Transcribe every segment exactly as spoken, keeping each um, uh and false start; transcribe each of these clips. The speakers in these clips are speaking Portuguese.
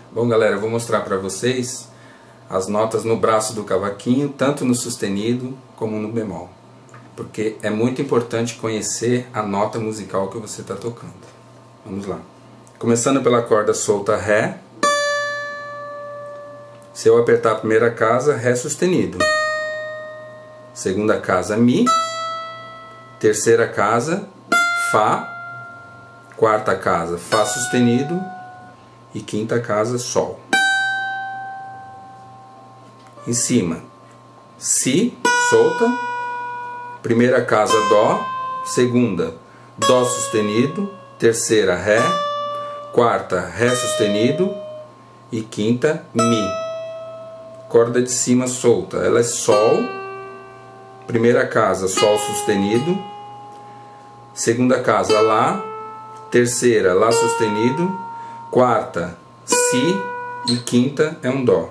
Bom, galera, eu vou mostrar para vocês as notas no braço do cavaquinho, tanto no sustenido como no bemol, porque é muito importante conhecer a nota musical que você está tocando. Vamos lá. Começando pela corda solta Ré. Se eu apertar a primeira casa, Ré sustenido. Segunda casa, Mi. Terceira casa, Fá. Quarta casa, Fá sustenido. E quinta casa, Sol. Em cima, Si, solta. Primeira casa, Dó. Segunda, Dó sustenido. Terceira, Ré. Quarta, Ré sustenido. E quinta, Mi. Corda de cima solta, ela é Sol. Primeira casa, Sol sustenido. Segunda casa, Lá. Terceira, Lá sustenido. Quarta, Si. E quinta é um Dó.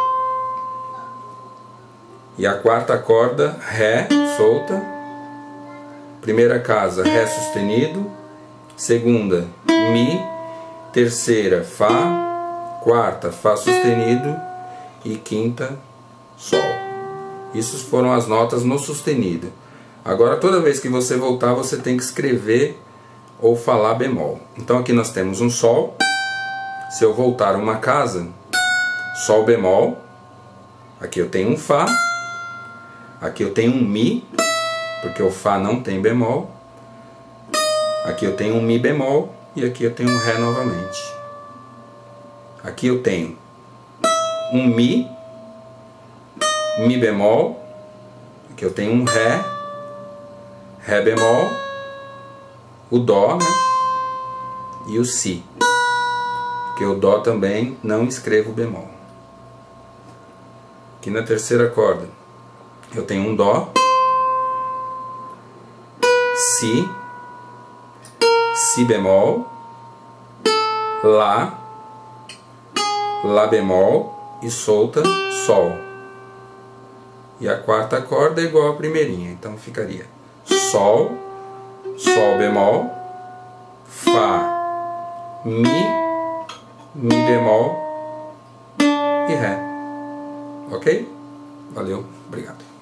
E a quarta corda, Ré, solta. Primeira casa, Ré sustenido. Segunda, Mi. Terceira, Fá. Quarta, Fá sustenido. E quinta, Sol. Isso foram as notas no sustenido. Agora, toda vez que você voltar, você tem que escrever ou falar bemol. Então aqui nós temos um Sol. Se eu voltar uma casa, Sol bemol. Aqui eu tenho um Fá. Aqui eu tenho um Mi, porque o Fá não tem bemol. Aqui eu tenho um Mi bemol. E aqui eu tenho um Ré novamente. Aqui eu tenho um Mi, Mi bemol. Aqui eu tenho um Ré, Ré bemol, o Dó, né? E o Si. Porque o Dó também não escrevo bemol. Aqui na terceira corda eu tenho um Dó, Si, Si bemol, Lá, Lá bemol e solta, Sol. E a quarta corda é igual à primeirinha, então ficaria Sol, Sol bemol, Fá, Mi, Mi bemol e Ré. Ok? Valeu, obrigado.